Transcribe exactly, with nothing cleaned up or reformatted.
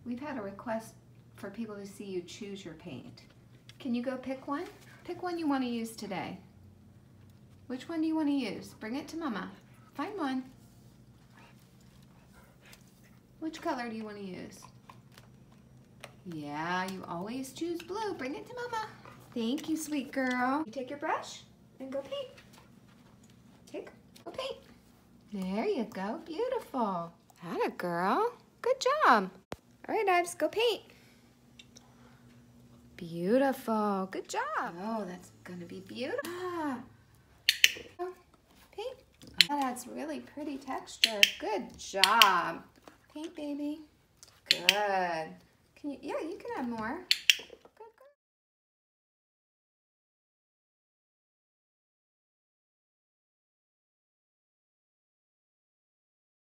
we've had a request for people to see you choose your paint. Can you go pick one? Pick one you want to use today. Which one do you want to use? Bring it to Mama. Find one. Which color do you want to use? Yeah, you always choose blue. Bring it to Mama. Thank you, sweet girl. You take your brush and go paint. Take, go paint. There you go. Beautiful. Atta girl. Good job. All right, Ives, go paint. Beautiful. Good job. Oh, that's gonna be beautiful. Ah. Paint. That adds really pretty texture. Good job. Paint, baby. Good. Can you? Yeah, you can add more.